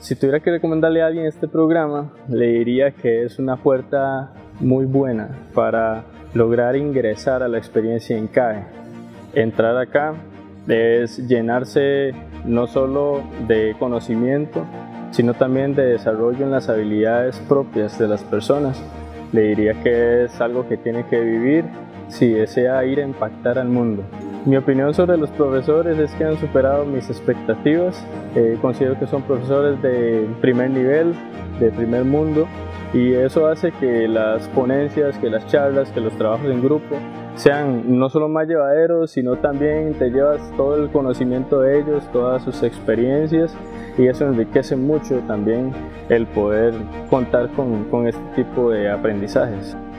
Si tuviera que recomendarle a alguien este programa, le diría que es una puerta muy buena para lograr ingresar a la experiencia en CAE. Entrar acá es llenarse no solo de conocimiento, sino también de desarrollo en las habilidades propias de las personas. Le diría que es algo que tiene que vivir si desea ir a impactar al mundo. Mi opinión sobre los profesores es que han superado mis expectativas. Considero que son profesores de primer nivel, de primer mundo, y eso hace que las ponencias, que las charlas, que los trabajos en grupo sean no solo más llevaderos, sino también te llevas todo el conocimiento de ellos, todas sus experiencias, y eso enriquece mucho también el poder contar con este tipo de aprendizajes.